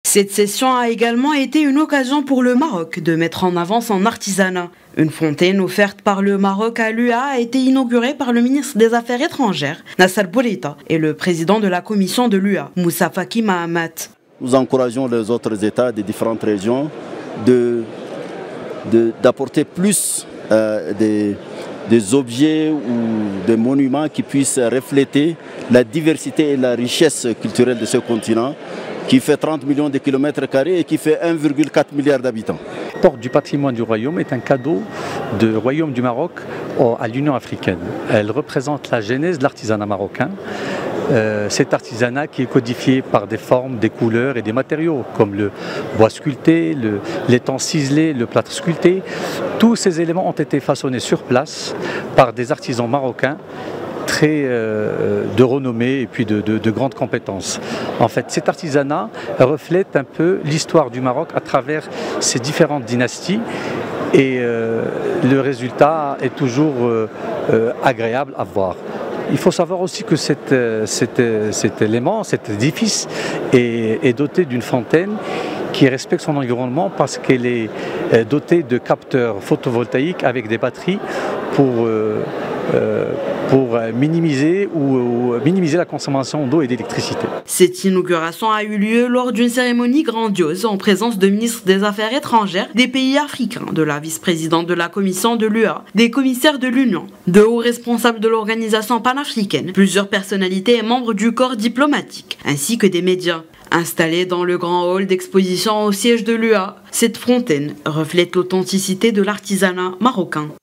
Cette session a également été une occasion pour le Maroc de mettre en avant son artisanat. Une fontaine offerte par le Maroc à l'UA a été inaugurée par le ministre des Affaires étrangères, Nassar Bourita, et le président de la commission de l'UA, Moussa Faki Mahamat. Nous encourageons les autres États des différentes régions d'apporter plus des objets ou des monuments qui puissent refléter la diversité et la richesse culturelle de ce continent, qui fait 30 millions de kilomètres carrés et qui fait 1,4 milliard d'habitants. La porte du patrimoine du Royaume est un cadeau du Royaume du Maroc à l'Union africaine. Elle représente la genèse de l'artisanat marocain. Cet artisanat qui est codifié par des formes, des couleurs et des matériaux comme le bois sculpté, l'étang ciselé, le plâtre sculpté. Tous ces éléments ont été façonnés sur place par des artisans marocains très de renommée et puis de grandes compétences. En fait, cet artisanat reflète un peu l'histoire du Maroc à travers ses différentes dynasties et le résultat est toujours agréable à voir. Il faut savoir aussi que cet édifice est doté d'une fontaine qui respecte son environnement parce qu'elle est dotée de capteurs photovoltaïques avec des batteries pour minimiser la consommation d'eau et d'électricité. Cette inauguration a eu lieu lors d'une cérémonie grandiose en présence de ministres des Affaires étrangères des pays africains, de la vice-présidente de la commission de l'UA, des commissaires de l'Union, de hauts responsables de l'organisation panafricaine, plusieurs personnalités et membres du corps diplomatique, ainsi que des médias. Installée dans le grand hall d'exposition au siège de l'UA, cette fontaine reflète l'authenticité de l'artisanat marocain.